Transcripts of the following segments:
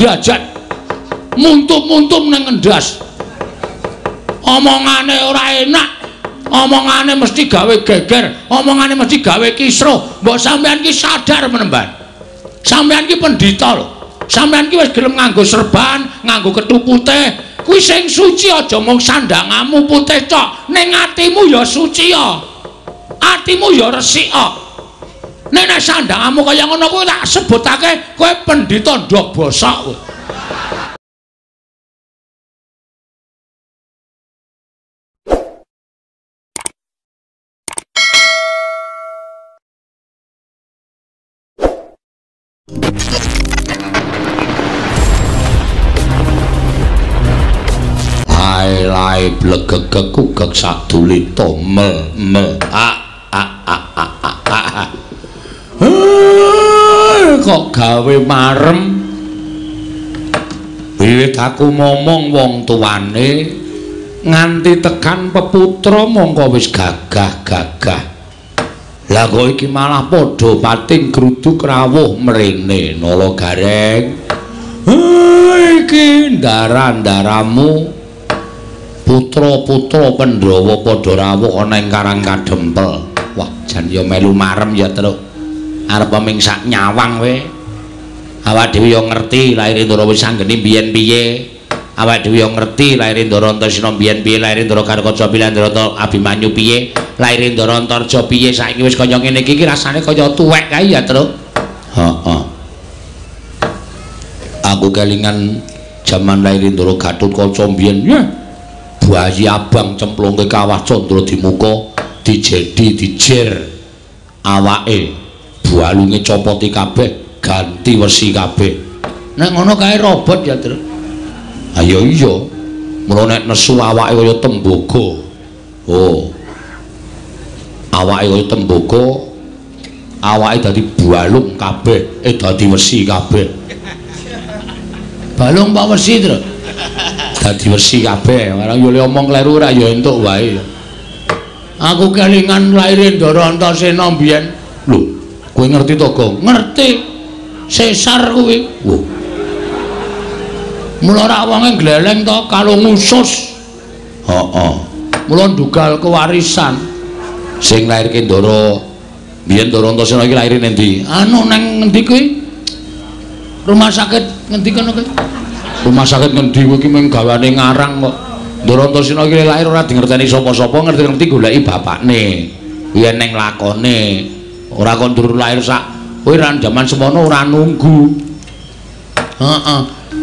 diajak muntup-muntup nang ngendas. Omongane ora enak. Omongane mesti gawe geger, omongane mesti gawe kisruh. Mbok sampean ki sadar menemban. Sampean ki pendhita lho. Sampean ki wis gelem nganggo serban, nganggo kethu putih. Kuwi sing suci aja mung sandangamu putih tok, ning atimu ya suci ya. Atimu ya resik kok. Nek sandangamu kaya ngono kuwi tak sebutake kowe pendhita ndok bosok kowe. Lai blegegek kugek sadulita mel kok gawe marem wiwit aku ngomong wong tuane nganti tekan peputra mongko wis gagah-gagah lah kok iki malah padha pating gruduk rawuh mrene nala gareng iki ndara-ndaramu putra-putra Pandhawa padha rawuh ana ing Karang Kadempel. Wah, jan ya melu marem ya, Truk. Arep mingsak nyawang kowe. Awak dhewe ya ngerti laire Ndara Wisanggeni biyen piye. Awak dhewe ya ngerti laire Ndara Antaséna biyen piye, laire Ndara Karkaca piye, Ndara Abimanyu piye, laire Ndara Antarja piye. Saiki wis kaya ngene iki rasane kaya tuwek kae ya, Truk. Heeh. Aku kelingan jaman laire Ndara Gatotkaca biyen ya. Bayi abang cemplungke kawah Candra Dimuka dijedi dijer awake balunge copoti kabeh ganti wesi kabeh nek ngono kae robot ya Tru ayo iya mulo nek nesu awake kaya tembaga oh awake kaya tembaga awake dadi balung kabeh dadi wesi kabeh balung apa wesi Tru dadi wesi kabeh marang yo omong kleru ora ya entuk wae aku kelingan laire Ndara Antaséna biyen lho kowe ngerti to Gong ngerti sesar kuwi wo mula ora wonge gleleng to kalung usus heeh mula ndugal kewarisan sing lairke Ndara biyen Ndara Antaséna iki laire endi anu nang ngendi kuwi rumah sakit ngendi kono kuwi rumah sakit ngendi kowe iki mung gawane ngarang kok. Ndara Antaséna iki lair ora dingerteni sapa-sapa, ngerti-ngerti goleki bapakne. Yen ning lakone ora kon durur lair sak. Kowe ran jaman semono ora nunggu. Heeh.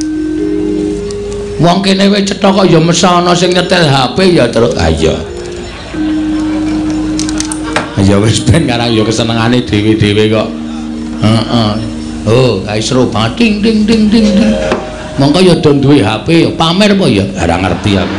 Wong kene wis cetha kok ya mesti ana sing nyetel HP ya terus. Ha iya. Ya wis ben ngarang ya kesenengane dhewe-dhewe kok. Heeh. Oh, kae seru banget ding ding ding ding. Mongko ya do duwe HP ya pamer apa ya ora ngerti aku.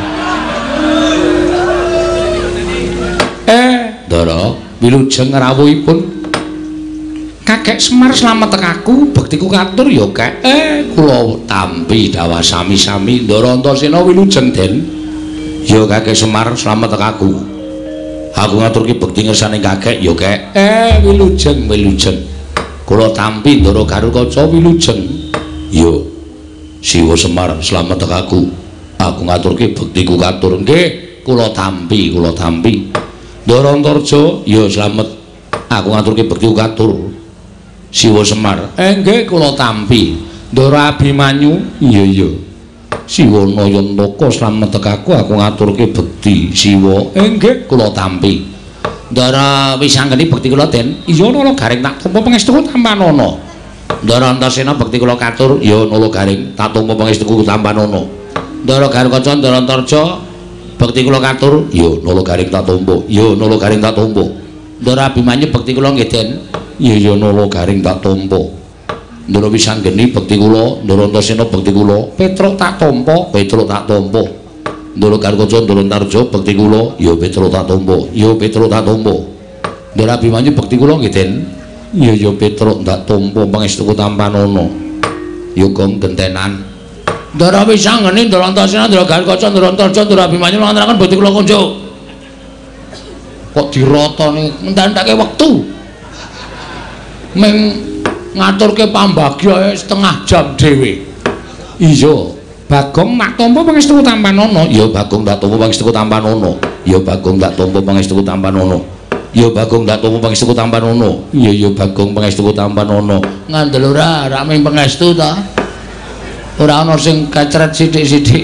Ndara wilujeng rawuhipun Kakek Semar slamet tekaku bektiku katur ya Kek. Kula tampi dawa sami-sami Ndara Antaséna wilujeng Den. Ya Kakek Semar slamet tekaku. Aku ngaturke bekti ngersane Kakek ya Kek. Wilujeng wilujeng. Kula tampi Ndara Karkaca wilujeng. Ya Siwa Semar slamet tekaku. Aku ngaturke bektiku katur nggih kula tampi kula tampi. Ndara Antarja ya slamet. Aku ngaturke bektiku katur. Siwa Semar nggih kula tampi. Ndara Abimanyu iya iya. Siwa Nayantaka slamet tekaku aku ngaturke bekti. Siwa nggih kula tampi. Ndara Wisanggeni bekti kula Den. Iya nala garing tak tampa pangestuku Tambanana. Ndara Antaséna bekti kula katur ya nala garing tak tampa pangestuku Tambanana. Ndara Karkaca Ndara Antarja bekti kula katur ya nala garing tak tampa ya nala garing tak tampa. Ndara Abimanyu bekti kula nggih Den ya ya nala garing tak tampa. Ndara Wisanggeni bekti kula Ndara Antaséna bekti kula Petruk tak tampa Petruk tak tampa. Ndara Karkaca Ndara Antarja bekti kula ya Petruk tak tampa ya Petruk tak tampa. Ndara Abimanyu bekti kula nggih Den ya ya Petruk tak tampa pangestuku Tambanana. Ya Gong gentenan. Ndara Wisanggeni Ndara Antaséna Ndara Karkaca Ndara Antarja Ndara Abimanyu nglantaraken bekti kula kunjuk. Kok dirotone ngentekake wektu. Ming ngaturke pambagya setengah jam dhewe. Iya, Bagong tak tampa pangestu Tampanono. Ya Bagong tak tampa pangestu Tampanono. Ya Bagong tak tampa pangestu Tampanono. Ya Bagong tak tampa pangestu Tampanono. Iya ya Bagong pangestu Tampanono. Ngandel ora ming pangestu ta. Ora ana sing kacret sithik-sithik.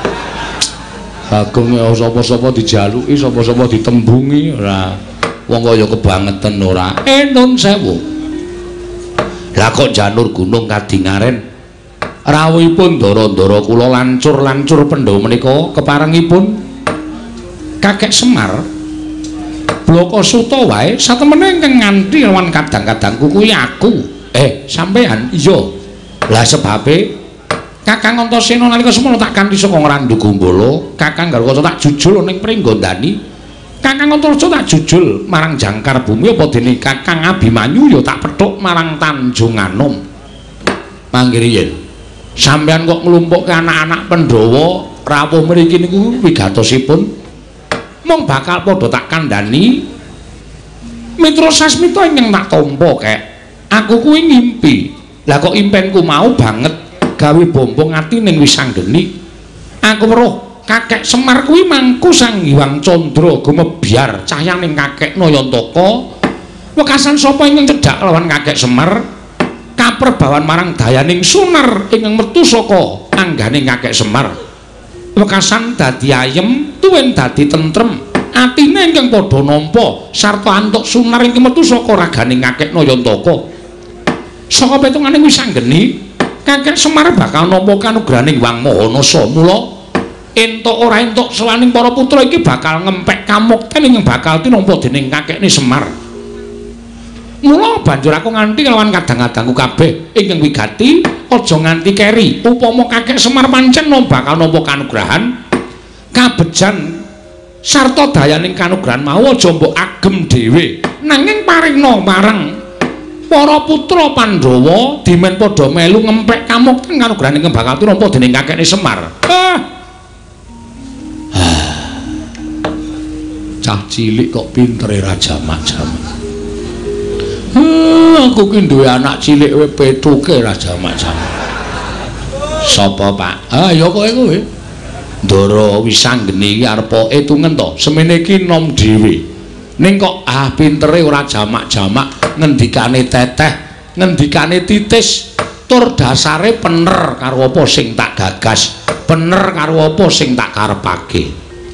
Bagong sapa-sapa dijaluki, sapa-sapa ditembungi ora. Wong kaya kebangetan ora. Nun sewu. Lah kok janur gunung kadingaren. Rawuhipun ndara-ndara kula lancur-lancur Pandhawa menika keparengipun Kakek Semar Blokasuta wae satemene ingkang nganthi lawan kadang-kadangku kuwi aku. Sampean iya. Lah sebabe Kakang Antasena nalika semana tak kanthi saka Ngrandu Gombala, Kakang Garwasa tak jujul ning Pringgondani. Kakang Antasena tak jujul marang Jangkar Bumi apa dene Kakang Abimanyu ya tak pethuk marang Tanjung Anom. Manggih sampeyan kok nglumpukke anak-anak Pandhawa rawuh mriki niku wigatosipun mung bakal padha tak kandhani mitra sasmita ingkang tak tampa kek aku kuwi ngimpi lah kok impenku mau banget gawe bombong ati ning Wisanggeni aku weruh Kakek Semar kuwi mangku Sang Hyang Candra gumebyar cahyaning Kakek Nayantaka wekasan sapa ingkang cedhak lawan Kakek Semar kaperbawan marang dayaning suner ingkang metu saka angganing Kakek Semar wekasan dadi ayem tuwin dadi tentrem atine ingkang padha nampa sarta antuk suner ingkang metu saka raganing Kakek Nayantaka saka petunganing Wisanggeni Kakek Semar bakal nampa kanugrahaning Wang Mahanasa mula entuk ora entuk sawaning para putra iki bakal ngempek kamukten ingkang bakal tinampa dening Kakekne Semar. Mula banjur aku nganti lawan kadang-kadangku kabeh ingkang wigati aja nganti keri upama Kakek Semar pancen bakal nampa kanugrahan kabejan sarta dayaning kanugrahan mau aja mbok agem dhewe nanging paringna marang para putra Pandhawa dimen padha melu ngempek kamukten kanugrahan ingkang bakal tinampa dening Kakekne Semar. Cah cilik kok pintere Raja Mak-jamak. Aku ki duwe anak cilik wae petuke Raja Mak-jamak. Sapa, Pak? Ya kowe kuwi. Ndara Wisanggeni iki arep etungen to. Semene iki nom dhewe. Ning kok pintere ora jamak-jamak, ngendikane teteh, ngendikane titis, tur dasare bener karo apa sing tak gagas, bener karo apa sing tak karepake.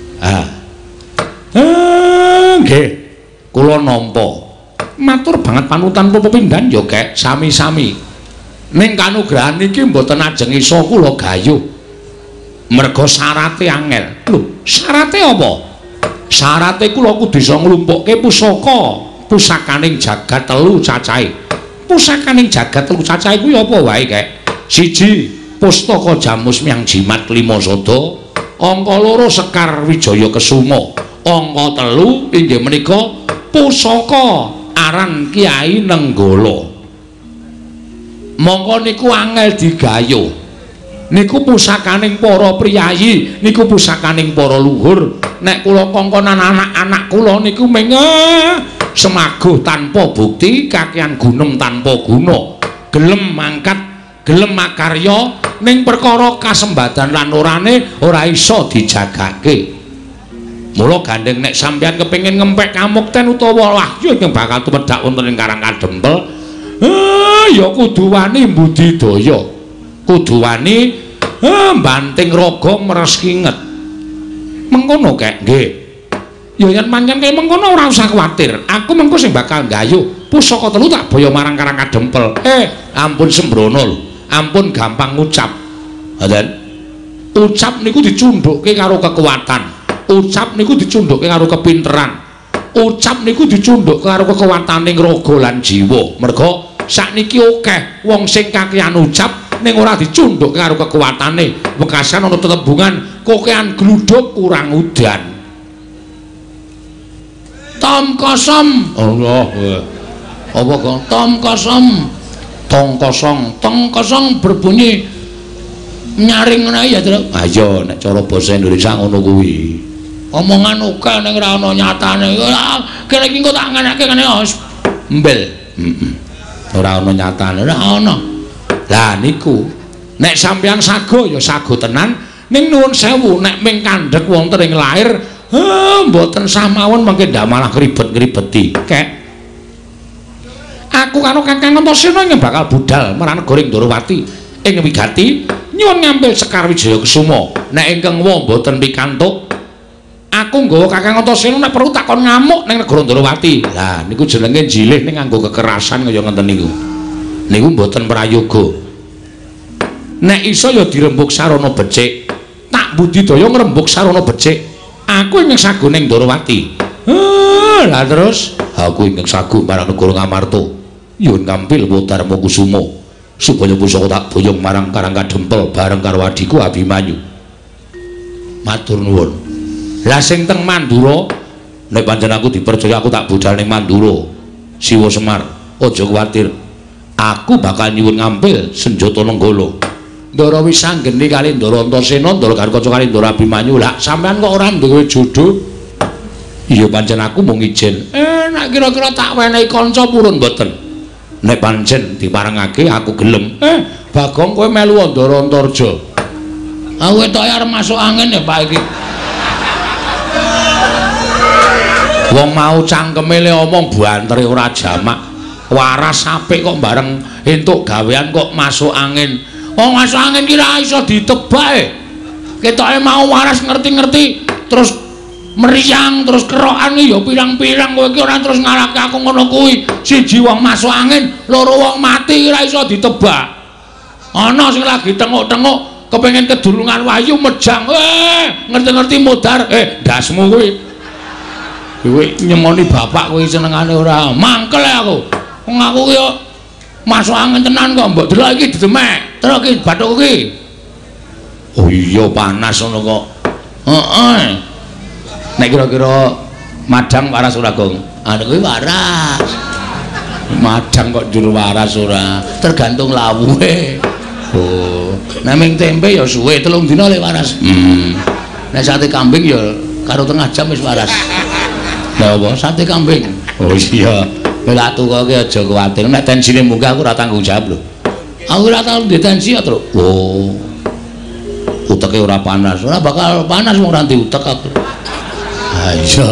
Nggih, kula nampa. Matur banget panutan pepindhan ya kek sami-sami. Ning kanugrahan iki mboten ajeng isa kula gayuh. Merga syarate angel. Lho, syarate apa? Syarate kula kudu isa nglumpukke pusakaning jagat telu cacahe. Pusakaning jagat telu cacahe kuwi apa wae kek? 1 Pustaka Jamus Myang Jimat 5 Sada, angka 2 Sekar Wijaya Kesuma, angka 3 inggih menika pusaka aran Kiai Nenggala. Monggo niku angel digayuh. Niku pusakaning para priyayi, niku pusakaning para luhur. Nek kula kongkonan anak-anak kula niku ming semaguh tanpa bukti, kakehan gunem tanpa guna. Gelem mangkat, gelem makarya ning perkara kasembadan lan orane ora iso dijagake. Mula gandeng nek sampeyan kepengin ngempek kamukten utawa wahyu ingkang bakal tumedhak wonten ing Karang Kadempel, ya kudu wani mbudidaya. Kudu wani banting raga meres kinget. Mengkono kek, nggih. Ya yen pancen kaya mengkono ora usah kuwatir. Aku mengko sing bakal nggayuh pusaka 3 tak boyo marang Karang Kadempel. Ampun sembrono lho. Ampun gampang ngucap. Ngoten. Ucap niku dicundhukke karo kekuatan. Ucap niku dicundhukke karo kepinteran. Ucap niku dicundhukke karo kekuwataning raga lan jiwa. Merga sakniki akeh wong sing kakehan ucap ning ora dicundhukke karo kekuwatane. Wekasan ana tetembungan kokehan gluduk kurang udan. Tom kosong. Allah. Apa kok? Tom kosong. Tong kosong. Tong kosong berbunyi nyaring ngene ya, Tru. Ayo nek cara basa Indonesia ngono kuwi. Omongan oke ning ora ana nyatane. Kene iki engko tak nganake kene mbel. Ora ana nyatane, ora ana. Lah niku Nek sampeyan sago ya sago tenan, ning nuwun sewu nek ming kandhek wonten ing lair, mboten samawon mengke ndak malah ribet-ribeti. Kek. Aku karo Kakang Antasena yang bakal budal marang negara Ndorowati ing wigati nyuwun ngambil Sekar Wijaya Kusuma. Nek ingkang wa mboten pikantuk, aku nggawa Kakang Antasena nek perlu takon ngamuk ning negara Ndorowati. Lah niku jenenge jilih ning nganggo kekerasan kaya ngoten niku. Niku mboten prayoga. Nek iso ya dirembuk sarana becik, tak budidaya ngrembuk sarana becik. Aku ingkang sagu ning Ndorowati. Lah terus aku ingkang sagu marang negara Ngamarta. Nyuwun ngampil Darma Kusuma supaya pusaka tak boyong marang Karang Kadempel bareng karo adiku Abimanyu. Matur nuwun. Lah sing teng Mandura, nek pancen aku dipercaya aku tak budal ning Mandura. Siwa Semar, aja kuwatir. Aku bakal nyuwun ngampil senjata nenggala. Ndara Wisanggeni kali Ndara Antasena, Ndara Garkaca kali Ndara Abimanyu. Lah sampean kok ora duwe jodoh? Iya pancen aku mung ijin. Nek kira-kira tak wenehi kanca purun mboten. Nek pancen diparengake aku gelem. Bagong kowe melu Ndara Antarja. Aku ketok arep masuk angin ya Pak iki. Wong mau cangkeme le omong bantere ora jamak. Waras apik kok bareng entuk gawean kok masuk angin. Wong masuk angin ki ra iso ditebak. Ketoke mau waras ngerti-ngerti terus meriang terus kerokan ya pirang-pirang kowe ki ora terus ngarake aku ngono kuwi. Siji wong masuk angin, loro wong mati ora iso ditebak. Ana sing lagi tengok-tengok kepengin kedulungan wayu mejang. Ngerti-ngerti modar. Dasmu kuwi. Kowe nyemoni bapak kowe senengane ora. Mangkel aku. Wong aku ki masuk angin tenan kok mbok delok iki didemek. Terus iki bathuk iki. Oh iya panas ngono kok. Heeh. Nek kira-kira madang waras ora, Gong? Anu kuwi waras. Madang kok jur waras ora. Tergantung lawuhe. Oh, nek ming tempe ya suwe 3 dina le waras. Nek sate kambing ya karo tengah jam wis waras. Lah apa sate kambing? Oh iya. Lah tuwa ki aja kuwatir. Nek tensine munggah aku ora tanggung jawab lho. Aku ora tau ndek tensi ya, Truk. Oh. Uteke ora panas. Ora bakal panas wong ora diutek aku. Ha iya.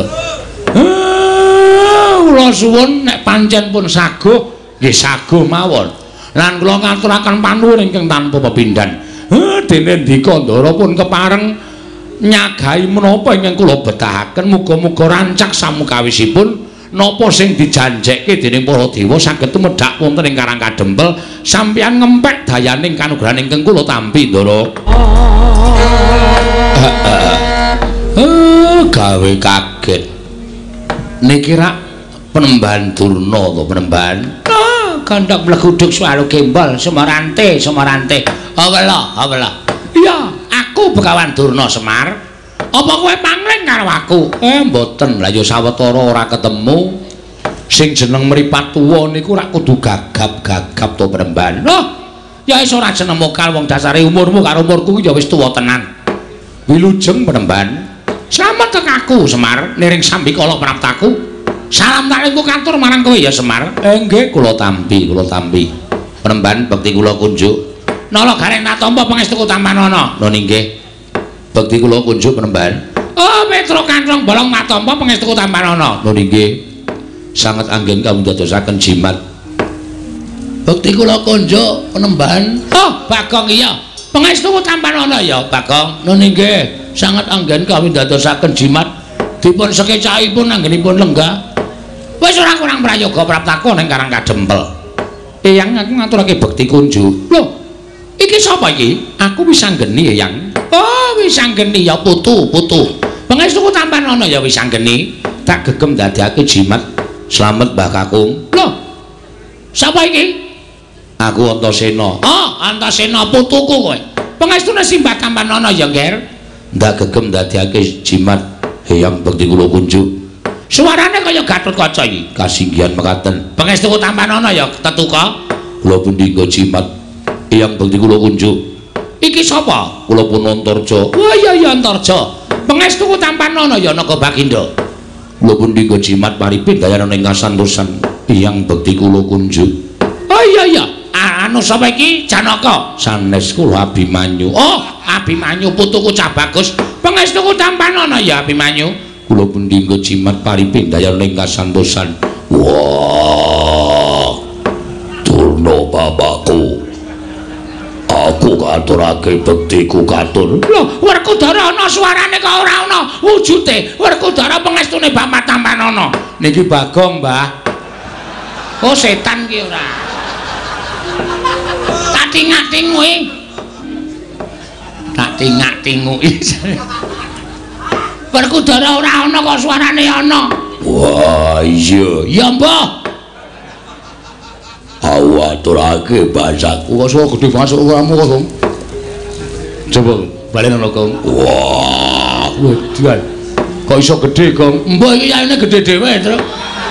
Kula suwun nek pancen pun saguh, nggih saguh mawon. Lan kula ngaturaken panuwun ingkang tanpa pepindhan. Dene ndika Ndara pun kepareng nyagahi menapa ingkang kula betahaken, muga-muga rancak samukawisipun napa sing dijanjekke dening para dewa saged tumedhak wonten ing Karang Kadempel, sampeyan ngempek dayaning kanugrahan ingkang kula tampi Ndara. Gawe kaget. Niki rak Penemban Durna to Penemban. Kandhak mleguduk swara gembol Semarante. Awela. Iya, aku Begawan Durna Semar. Apa kowe pangling karo aku? Mboten. Lah ya sawetara ora ketemu. Sing jeneng mripat tuwa niku rak kudu gagap-gagap to Penemban. Loh, ya wis ora jeneng mokal wong dasare umurmu karo umurku ya wis tuwa tenan. Wilujeng Penemban. Slamet tekaku Semar, niring sambikala praptaku. Salam talingku katur marang kowe ya Semar. Nggih, kula tampi. Penemban bekti kula kunjuk. Nala gareng natampa pangestuku Tampanana. Lho nggih. Bekti kula kunjuk Penemban. Oh, Petro Kancong bolong natampa pangestuku Tampanana. Lho nggih. Sanget anggen kawula dadosaken jimat. Bekti kula kunjuk Penemban. Oh, Bagong iya. Pangestuku Tampanana ya, Bagong. Lho nggih. Sangat anggen kawin dadosaken jimat dipun sekecahipun anggenipun lenggah. Wis ora kurang prayoga praptaku ning Karang Kadempel. Eyang aku ngaturake bekti kunjuk. Lho, iki sapa iki? Aku Wisanggeni, Eyang. Oh, Wisanggeni ya putu. Pangestuku Tampanana ya Wisanggeni. Tak gegem dadekake jimat slamet Mbah Kakung. Lho, sapa iki? Aku Antasena. Oh, Antasena putuku kowe. Pangestune Simbah Tampanana ya, Nger. Ndak gegem dadekake jimat Eyang bekti kula kunjuk. Suarane kaya Gatotkaca iki. Kasinggihan mekaten. Pangestuku Tampanana ya tetuka. Kula pundi nggo jimat Eyang bekti kula kunjuk. Iki sapa? Kula pun Antarja. Wah iya Antarja. Pangestuku Tampanana ya Naga Baginda. Kula pundi nggo jimat paripin dayaning kasantosan Eyang bekti kula kunjuk. Oh iya. anu sapa iki Janaka sanes kula Abimanyu. Oh Abimanyu putuku cah bagus pangestuku tampanana ya Abimanyu kula pundi nggo jimat paripindhayan ning kasantosan. Wah Durna bapakku aku katurake bektiku katur. Lho Werkudara ana suarane kok ora ana wujude. Werkudara pangestune Bapak Tampanana. Niki Bagong, Mbah. Oh setan ki ora. Tak tingak-tingui. Tak tingak-tingui. Werkudara ora ana kok suarane ana. Wah iya. Ya Mbah. Awaturake basaku kok gedhe masuk kamu kok. Coba balen ana kok. Wah, wedan. Kok iso gedhe, Kong? Mbah iki yaene gedhe dhewe, Tru.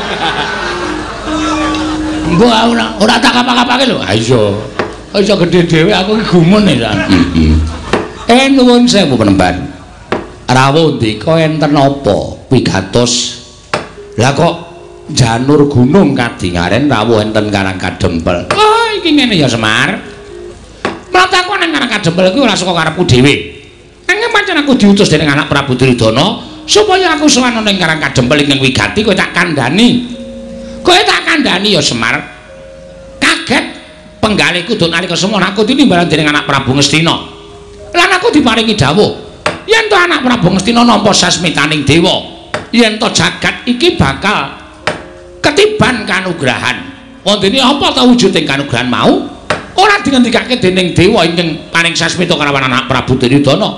Mbah ora tak kapak-kapake lho. Ha iya. Kok iso gedhe dhewe aku iki gumun ya. Nuwun sewu penemban. Rawuh ndika enten apa pigatos? Lah kok janur gunung kadingaren rawuh enten Karang Kadempel. Oh iki ngene ya Semar. Mrataku nang Karang Kadempel kuwi ora saka karepku dhewe. Nanging pancen aku diutus dening anak Prabu Duryudana supaya aku sowan ning Karang Kadempel ing wigati kowe tak kandhani. Kowe tak kandhani ya Semar. Kaget penggalihku dun nalika semana aku tinimbalan dening anak Prabu Ngastina. Lan aku diparingi dawuh yen to anak Prabu Ngastina nampa sasmitaning dewa, yen to jagat iki bakal ketiban kanugrahan. Wondene apa ta wujuding kanugrahan mau? Ora dingendikake dening dewa ingkang paring sasmita kalawan anak Prabu Duryudana.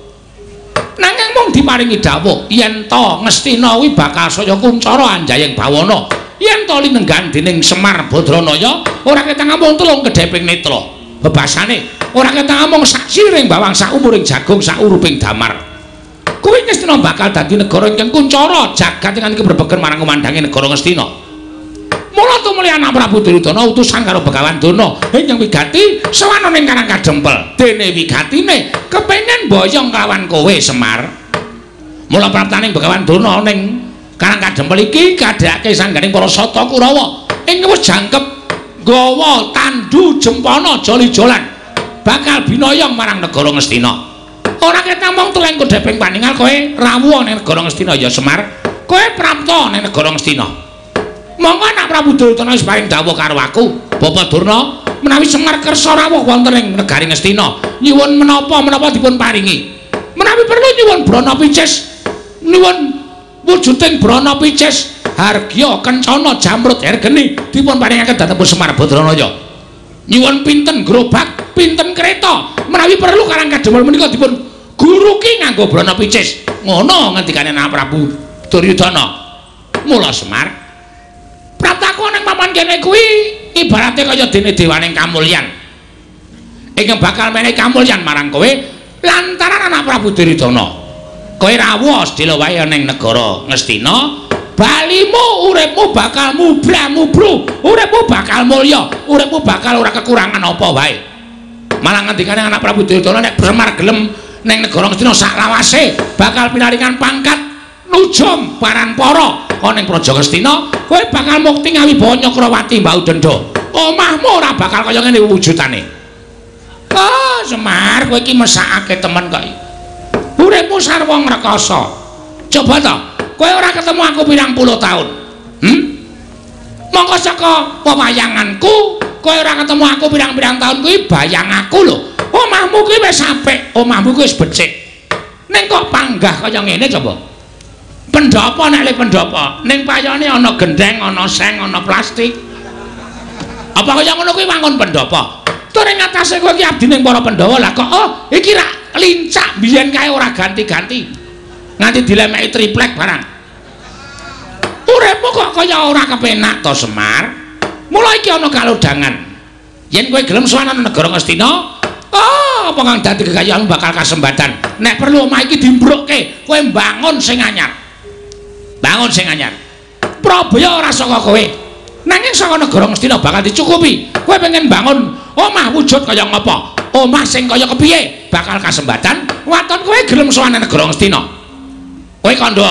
Nanging mung diparingi dawuh yen to Ngastina kuwi bakal saya kuncara anjayeng bawana. Yen to linenggan dening Semar Badranaya ora ketang amung telung kedheping netra. Bebasane ora ketang amung sak siring bawang sak umuring jagung sak uruping damar. Kuwi Ngastina bakal dadi negara ingkang kuncara jagat ingkang keberbeken marang kumandange negara Ngastina. Mula tumuli anak Prabu Duryudana utusan karo Begawan Durna ingkang wigati sawana ning Karang Kadempel. Dene wigatine kepengin boyong kelawan kowe Semar. Mula praptaning Begawan Durna ning Karang Kadempel iki kadhake sangganing para sata Kurawa ing wis jangkep gawa tandu jempana joli-jolan bakal binoyong marang negara Ngastina. Ora ketang mung teleng kedheping paningal kowe rawuh ning negara Ngastina ya Semar. Kowe prapta ning negara Ngastina. Monggo anak Prabu Duryudana wis paring dawuh karo aku, Bapak Durna, menawi Semar kersa rawuh wonten ing negari Ngastina, nyuwun menapa dipun paringi. Menawi perlu nyuwun brana picis, nyuwun wujuding brana picis, hargya kencana jamrut hergeni dipun paringaken dhateng Semar Badranaya. Nyuwun pinten gerobak, pinten kereta, menawi perlu Karang Kadempel menika dipun guruki nganggo brana picis. Ngono ngendikane anak Prabu Duryudana. Mula Semar prataku ning papan kene kuwi ibarate kaya dene dewaning kamulyan. Ingkang bakal menehi kamulyan marang kowe lantaran anak Prabu Duryudana. Kowe rawuh sedhela wae ning negara Ngastina, balimu uripmu bakal mubra-mubru, uripmu bakal mulya, uripmu bakal ora kekurangan apa wae. Malah ngendikane anak Prabu Duryudana nek Semar gelem ning negara Ngastina sak lawase bakal pinaringan pangkat nujum paranpara ana ing Praja Ngastina, kowe bakal mukti ngawibawa Nyakrawati Mbau Denda. Omahmu ora bakal kaya ngene wujudane. Oh, Semar, kowe iki mesakake temen kok. Uripmu sarwa ngrekasa. Coba to, kowe ora ketemu aku pirang-puluh taun. Mongko saka pewayanganku, kowe ora ketemu aku pirang-pirang taun kuwi bayang aku lho. Omahmu kuwi wis apik, omahmu kuwi wis becik. Ning kok panggah kaya ngene coba. Pendopo nek le pendopo ning payone ana gendeng, ana seng, ana plastik. Apa kaya ngono kuwi wangun pendopo? Tur ing atase kowe iki abdi ning para Pandhawa lah kok iki rak lincak biyen kae ora ganti-ganti. Nganti dilemeki triplek barang. Uripmu kok kaya ora kepenak to Semar. Mula iki ana kalodhangan. Yen kowe gelem sowan nang negara Ngastina, apa kang dadi kekayaanmu bakal kasembatan. Nek perlu omah iki dimbrukke, kowe bangun sing anyar. Bangun sing anyar. Prabaya ora saka kowe. Nanging saka negara Ngastina bakal dicukupi. Kowe pengen bangun omah wujud kaya ngapa? Omah sing kaya kepiye? Bakal kasembatan. Waton kowe gelem sowan negara Ngastina. Kowe kandha.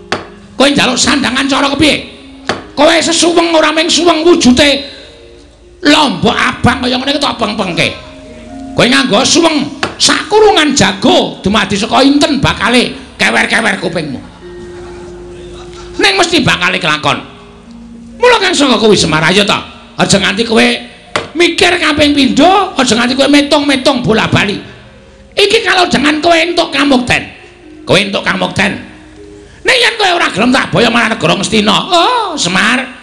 Kowe njaluk sandangan cara kepiye? Kowe sesuweng ora mung suweng wujude Lombok abang kaya ngene iki tok peng-pengke. Kowe nganggo suweng sakurungan jago dumadi saka inten bakale kewer-kewer kupingmu. Ning mesti bakale kelakon. Mula kang saka kuwi Semar ayo to. Aja nganti kowe mikir kaping pindho, aja nganti kowe metung-metung bola-bali. Iki kalau jangan kowe entuk kamukten. Kowe entuk kamukten. Nek yen kowe ora gelem tak boyo marang negara Ngastina. Oh, Semar.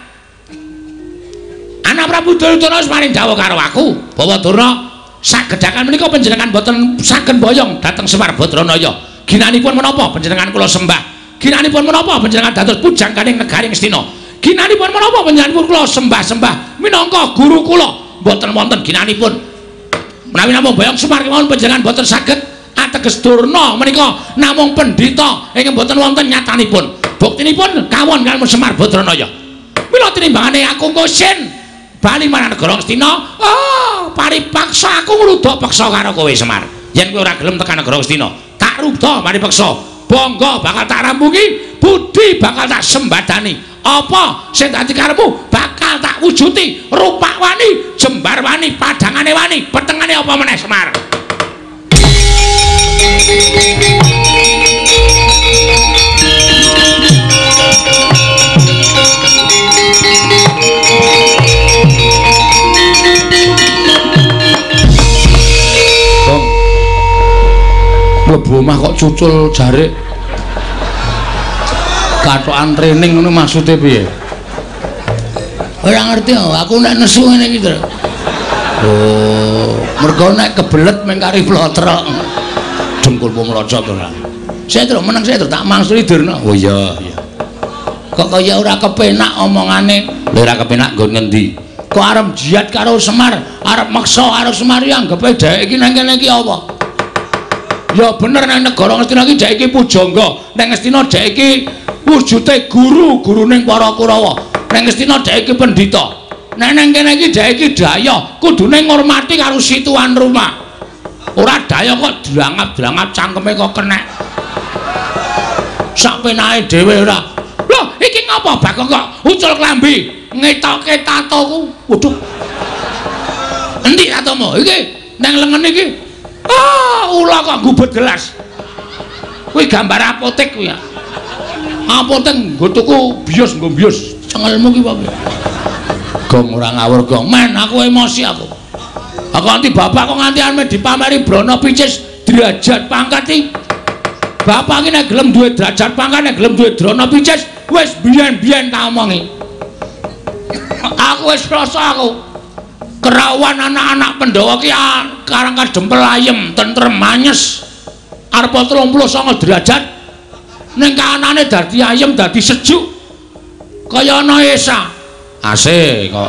Anak Prabu Duryudana wis maring dawuh karo aku, bahwa Durna sagedhakan menika panjenengan boten saged boyong dhateng Semar Badranaya. Ginanipun menapa panjenengan kula sembah? Ginanipun menapa panjenengan dados pujangganing negari Ngastina? Ginanipun menapa panjenengan kula sembah-sembah minangka guru kula? Boten wonten ginanipun. Menawi namung boyong Semar kemawon panjenengan boten saged ateges Durna menika namung pendhita ingkang boten wonten nyatanipun. Buktinipun kawon kaliyan Semar Badranaya. Mila tinimbangane aku Kosin bali marang negara Ngastina, oh, paripaksa aku ngruduk peksa karo kowe Semar. Yen kowe ora gelem tekan negara Ngastina, tak rudha paripaksa. Bangga bakal tak rampungi, budi bakal tak sembadani. Apa sing dadi karepmu bakal tak wujuti. Rupak wani, jembar wani, padangane wani, petengane apa meneh Semar. Mlebu omah kok cucul jarik katokan training ngono maksude piye? Ora ngerti aku nek nesu ngene iki to. Oh, mergo nek kebelet meng kari plotrok. Dengkulmu mlocot ora. Saya terus meneng saya terus tak mangsuli Durna. Oh iya, iya. Kok kaya ora kepenak omongane. Lha ora kepenak nggon ngendi? Kok arep jiat karo Semar, arep maksa karo Semar ya anggepe dhek iki nang kene iki apa? Ya bener nang negara Ngastina iki dhek iki pujangga. Nang Ngastina dhek iki wujude guru-guruning para Kurawa. Nang Ngastina dhek iki pendhita. Nek nang kene iki dhek iki daya, kudune ngurmati karo situan rumah. Ora daya kok drangap-drangap cangkeme kok kenek. Sak penake dhewe ora. Lho, iki ngapa Bagong kok ucul klambi, ngetoke tatoku. Waduh. Endi tatomu? Iki nang lengen iki. Ah, ula kok gubet gelas. Kuwi gambar apotek kuwi ya. Apotek nggo tuku bios nggo bios. Cengelmu ki apa? Gong ora ngawur gong. Men aku emosi aku. Aku nanti bapak kok nganti ame dipameri Brana Picis derajat pangkat iki. Bapak iki nek gelem duwe derajat pangkat nek gelem duwe Brana Picis wis biyen-biyen tak omongi. Aku wis rasa aku kerawan anak-anak Pandhawa ki karang kadempel ayem tentrem manyes arep 39 derajat ning kanane dadi ayem dadi sejuk kaya ana Esa asih kok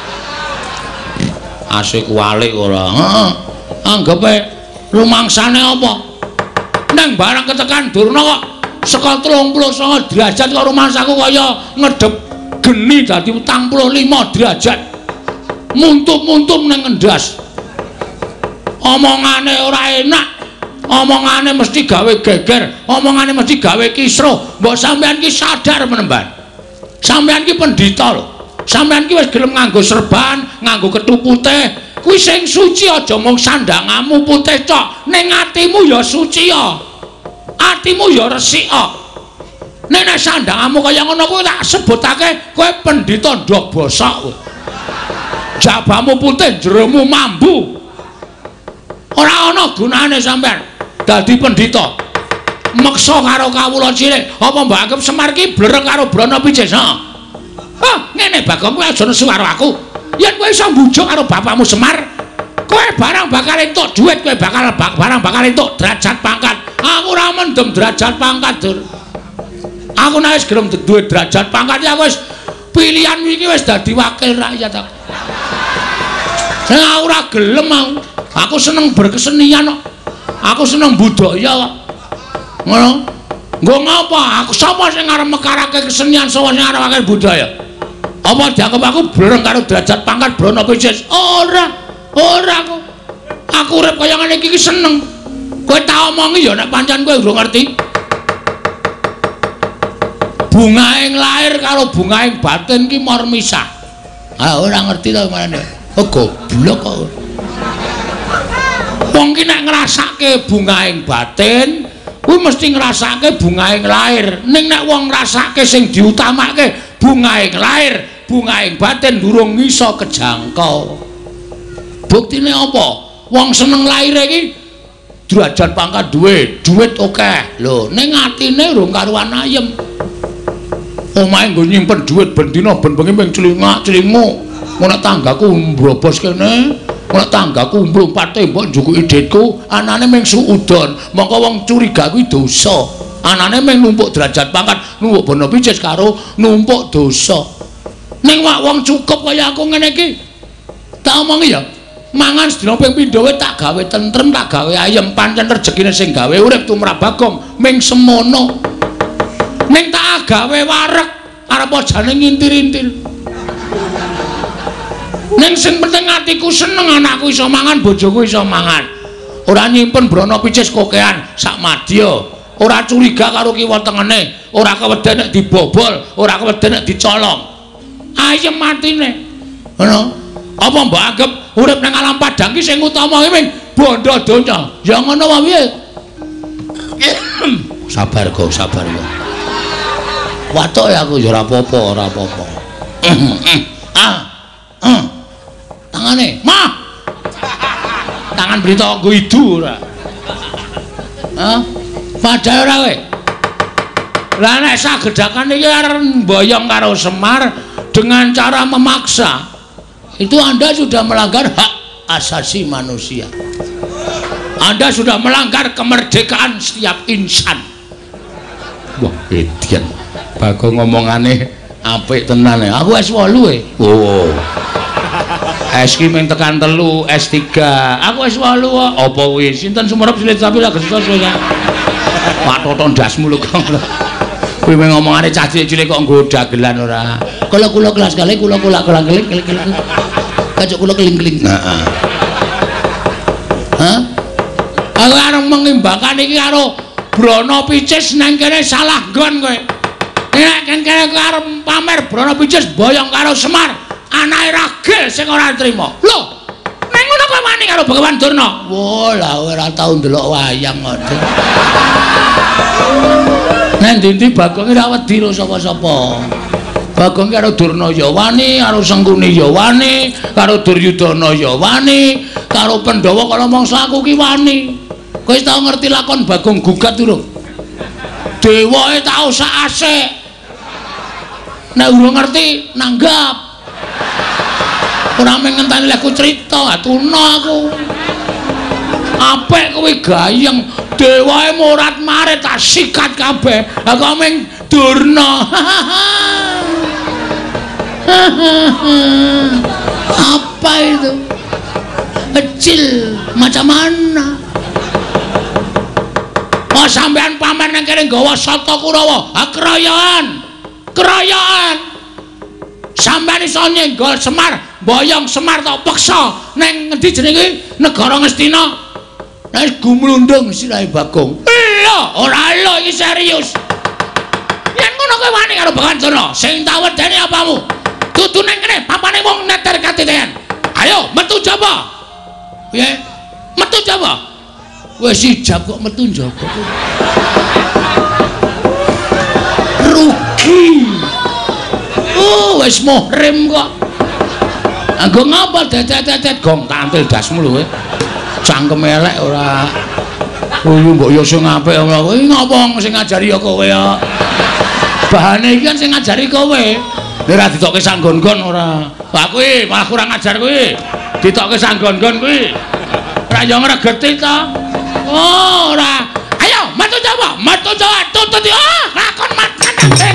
asih kualik ora heeh anggepe rumangsane apa nang barang ketekan Durna kok saka 39 derajat kok rumangsaku kaya ngedep geni dadi 45 derajat muntup-muntup nang ngendas. Omongane ora enak. Omongane mesti gawe geger, omongane mesti gawe kisruh. Mbok sampean ki sadar menemban. Sampean ki pendhita lho. Sampean ki wis gelem nganggo serban, nganggo kethu putih. Kuwi sing suci aja mung sandangamu putih tok, ning atimu ya suci ya. Atimu ya resik kok. Nek sandangamu kaya ngono kuwi tak sebutake kowe pendhita ndok bosok kowe. Jabamu putih, jeromu mambu. Ora ana gunane sampean dadi pendhita. Meksa karo kawula cilik, apa mbok anggap Semar ki blereng karo Brana Picis? Ha. Ah, ngene Bagong kowe aja nesu karo aku. Yen kowe iso mbujuk karo bapakmu Semar, kowe barang bakal entuk dhuwit, kowe barang bakal entuk derajat pangkat. Aku ora mendem derajat pangkat, Dur. Aku nek wis gelem duwe derajat pangkat ya wis pilihan iki wis dadi wakil rakyat aku. Sing ora gelem aku. Aku seneng berkesenian kok. Aku seneng budaya kok. Ngono. Nggo ngapa? Aku sapa sing arep mekarake kesenian sapa sing arep akeh budaya? Apa dianggap aku blereng karo derajat pangkat Brana Picis? Ora. Ora aku. Aku urip kaya ngene iki seneng. Kowe tak omongi ya nek pancen kowe urung ngerti. Bungaing lahir karo bungaing batin ki mor misah. Ah ora ngerti to marane. Goblok kok. Wong ki nek ngrasake bungaing batin, kuwi mesti ngrasake bungaing lahir. Ning nek wong ngrasake sing diutamake bungaing lahir, bungaing batin durung iso kejangkau. Buktine apa? Wong seneng lahir iki derajat pangkat duit akeh. Lho, ning atine urung karuan ayem. Omahe nggo nyimpen duit ben dina ben bengi ping celingak-celinguk. Ngono tanggaku mbrobos kene, ngono tanggaku mlumpat tembok njukuki dhitku, anane ming suudon. Mongko wong curiga kuwi dosa. Anane ming numpuk derajat pangkat, numpuk bono picis karo numpuk dosa. Ning wong cukup kaya aku ngene iki. Tak omongi ya. Mangan sedina ping pindho wae tak gawe tentrem, tak gawe ayem, pancen rejekine sing gawe urip tumrap Bagong ming semono. Ning tak gawe wareg arep jane ngintir-intir. Ning sing penting atiku seneng anakku iso mangan, bojoku iso mangan. Ora nyimpen brana picis kokean sak madya. Ora curiga karo kiwa tengene, ora keweden nek dibobol, ora keweden nek dicolong. Ayem matine. Ngono. Apa mbok anggap urip nang alam padang ki sing utama ki ming bondo donya? Ya ngono wae piye? Sabar kok, sabar ya. Watuk ya aku ya ora apa-apa, ora apa-apa. Tangane, mah. Tangan berita nggo idu ora. Padha ora kowe. Lah nek sagedakan iki arep mboyong karo Semar dengan cara memaksa. Itu Anda sudah melanggar hak asasi manusia. Anda sudah melanggar kemerdekaan setiap insan. Wah, edian. Bagong ngomongane apik tenan ya. Aku S8 e. Oh. S ki mung tekan 3, S3. Aku S8 kok. Apa kuwi? Sinten sumerep silit sapi lagi sesuatu ya. Pak Toton dasmu lho kok. Kuwi mung ngomongane cah cilik kok nggo dagelan ora. Kula kelas kali kula keling. Kacuk kula keling-keling. Heeh. Hah? Aku arep mengimbangkan iki karo brana picis nang kene salah nggon kowe. Nek kene arep pamer brana picis boyong karo Semar, anake ragil sing ora trima. Lho, ning ngono kowe wani karo Begawan Durna. Wah, lah ora tau ndelok wayang kok. Nek ndi-ndi Bagong ora wedi karo sapa-sapa. Bagong karo Durna ya wani, karo Sengkuni ya wani, karo Duryudana ya wani, karo Pandhawa kala mangsa aku ki wani. Kowe wis tau ngerti lakon Bagong Gugat durung? Dewae tau sak asik. Nek urung ngerti nanggap. Ora mung ngenteni lek aku crita, atuna aku. Apik kowe gayeng, dewae murat marit tak sikat kabeh. Lah kok mung Durna. Apa itu? Kecil macam mana? Oh sampean pamer nang kene nggawa Sata Kurawa. Keroyokan. Sampean iso nyenggol Semar, boyong Semar tok peksa ning ngendi jenenge negara Ngastina. Nek gumlundung sirahe Bagong. Iya, ora lho iki serius. Yen ngono kowe wani karo Begawan Durna, sing tak wedeni apamu? Dudu nang kene papane wong neter katitean. Ayo metu jaba. Piye? Metu jaba. Wis ijab kok metu jaba. Rugi. Oh, wis muhrim kok. Anggo ngapa dedet-dedet gong tampil dasmu lho kowe. Cangkem elek ora. Oh, mbok yo sing apik ora kowe. Ngapa sing ngajari ya kowe ya? Bahane iki kan sing ngajari kowe. Nek ora ditokke sanggon-gon ora. Lah kuwi malah kurang ajar kuwi. Ditokke sanggon-gon kuwi. Ora yo ngregeti to. Oh, ora. Ayo, metu Jawa, tutut yo. Lakon makan.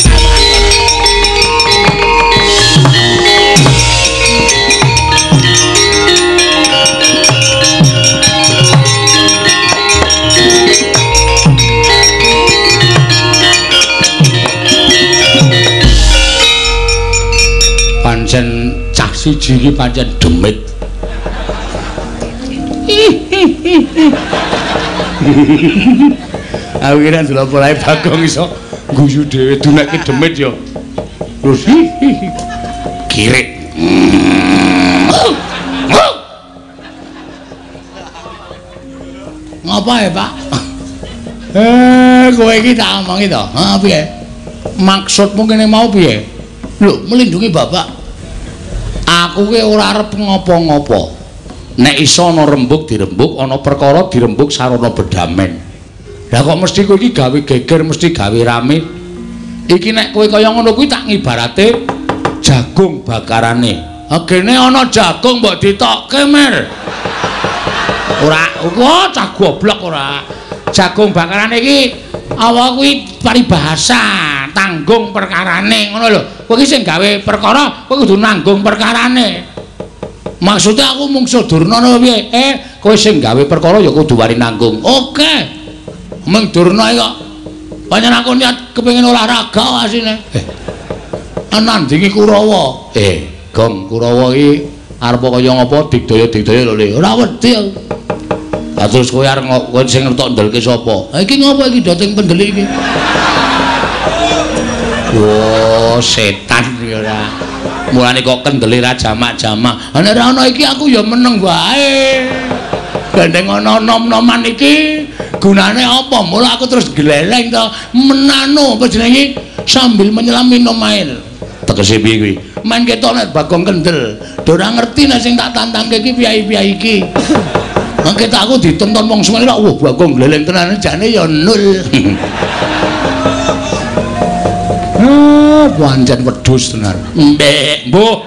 Pancen cah siji iki pancen demit. Aku kira ndelok polahe Bagong iso guyu dhewe dunekke demit ya. Terus kirik. Apa ya, Pak? Kowe iki tak omongi to. Ha piye? Maksudmu kene mau piye? Lho, melindungi Bapak. Aku ki ora arep ngopo-ngopo. Nek iso ana rembug dirembug, ana perkara dirembug sarana bedamen. Lah kok mesti kowe iki gawe geger, mesti gawe rame. Iki nek kowe kaya ngono kuwi tak ngibarate jagung bakarane. Agene ana jagung mbok ditokke, Mir. Ora, kok cah goblok ora. Jagung bakarane iki apa kuwi paribahasa, tanggung perkarane ngono lho. Kowe iki sing gawe perkara, kowe kudu nanggung perkarane. Maksudnya aku mungsuh Durna apa piye? Kowe sing gawe perkara ya kudu wani nanggung. Oke. Mung Durna kok pancen aku niat kepengin olahraga asine. Nandingi Kurawa. Gong Kurawa iki arep kaya ngapa digdaya-digdaya lho Le. Ora wedi aku. Lah terus kowe arep kowe sing ngertok ndelke sapa? Iki ngopo iki dating pendelik iki? Oh, setan iki ora. Mulane kok kendeli ra jamak-jamak. Nek ora ana iki aku ya meneng wae. Gandeng ana nom-noman iki gunane apa? Mula aku terus gleleng to menano apa jenenge sambil menyelam minum air. Tegese piye kuwi? Main ketok nek Bagong kendel. Ora ngerti nek sing tak tantangke iki piyai-piyai iki. Mangke tak aku ditonton wong semene kok wah Bagong gleleng tenan jane ya nul. Pancen wedhus tenan. Mbek, Mbok.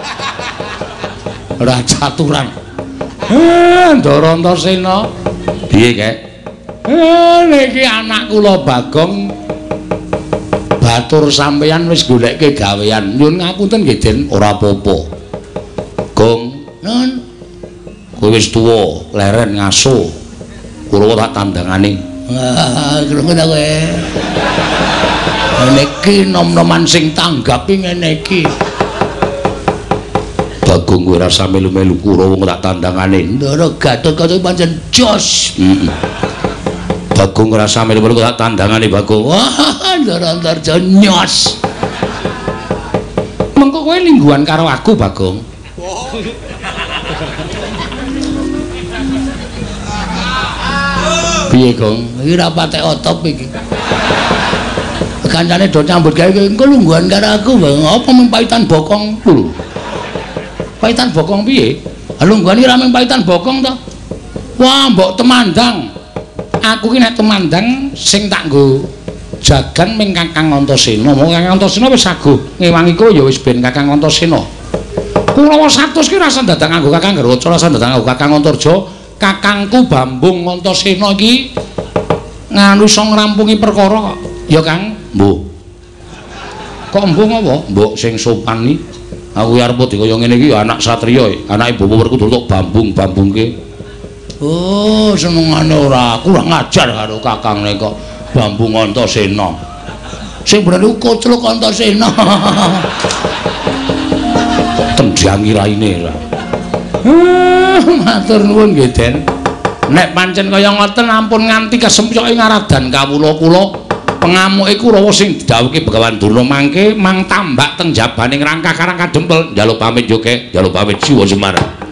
Ora caturan. Ndara Antasena. Piye, Kek? Niki anak kula Bagong. Batur sampeyan wis goleke gawean. Nyuwun ngapunten nggih, Den, ora apa-apa. Gong, nun. Kowe wis tuwa, leren ngaso. Kula tak tandangane. Wah, krungu ta kowe. Niki nom-noman sing tanggapi ngene iki. Bagong kowe rasa melu-melu Kurawa tak tandangane. Ndara Gatot pancen jos. Bagong rasa melu-melu tak tandangane Bagong. Wah, Ndara Antarja nyos. Mengko kowe lingguhan karo aku, Bagong. Piye, Gong? Iki ra patek otop iki. Kancane do nyambut gawe engko lungguhan karo aku, Bang. Apa mung paitan bokong? Lho. Paitan bokong piye? Lungguhan iki ra mung paitan bokong to. Wah, mbok temandang. Aku ki nek temandang sing tak nggo jagan ming Kakang Antasena. Mong Kakang Antasena wis saguh ngewangi kowe ya wis ben Kakang Antasena. Kurawa 100 ki rasa dadang nganggo Kakang Garaca, rasa dadang nganggo Kakang Antarja. Kakangku Bambung Antasena iki nganu iso ngrampungi perkara kok. Ya, Kang. Mbok. Kok mbok apa? Mbok sing sopan iki. Aku arep dikaya ngene iki ya anak satriya, anake Bapak Werkudara tok bambung-bambungke. Oh, senengane ora kurang ngajar karo kakangne kok Bambung Antasena. Sing bener iku Kocluk Antasena. Tendhangi raine ra. Matur nuwun nggih, Den. Nek pancen kaya ngoten ampun nganti kesempyoke ngaradan kawula kula pengamuke Kurawa sing didhawuhke Begawan Durna mangke mang tambak teng jabaning rangka karang kadempel njaluk pamit yo Kek, njaluk pamit Siwa Semar.